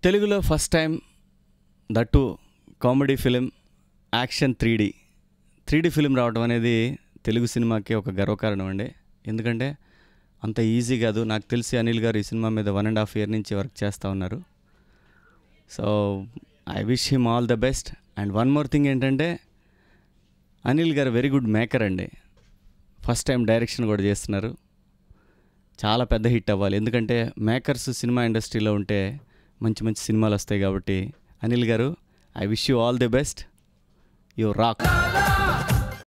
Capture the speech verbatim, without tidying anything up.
తెలుగులో first time that comedy film action three D three D film రావడం అనేది తెలుగు సినిమాకి ఒక గర్వకారణం అండి. ఎందుకంటే అంత ఈజీ కాదు. నాకు తెలిసి అనిల్ గారు ఈ సినిమా మీద వన్ అండ్ హాఫ్ ఇయర్ నుంచి వర్క్ చేస్తూ ఉన్నారు. So I wish him all the best. And one more thing ఏంటంటే అనిల్ గారు వెరీ గుడ్ మేకర్ అండి. ఫస్ట్ టైం డైరెక్షన్ కూడా చేస్తున్నారు. చాలా పెద్ద హిట్ అవ్వాలి. ఎందుకంటే మేకర్స్ సినిమా ఇండస్ట్రీలో ఉంటే మంచి మంచి సినిమాలు వస్తాయి. కాబట్టి అనిల్ గారు, I wish you all the best. You rock.